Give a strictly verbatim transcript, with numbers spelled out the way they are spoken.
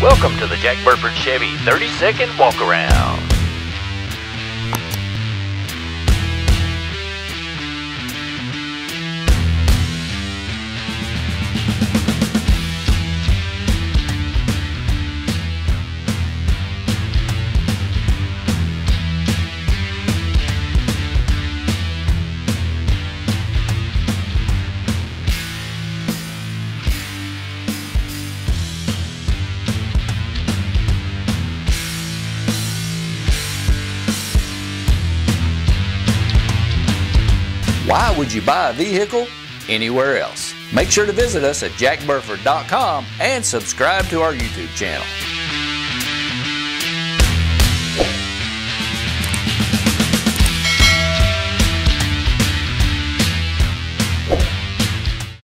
Welcome to the Jack Burford Chevy thirty second walk around. Why would you buy a vehicle anywhere else? Make sure to visit us at jack burford dot com and subscribe to our YouTube channel.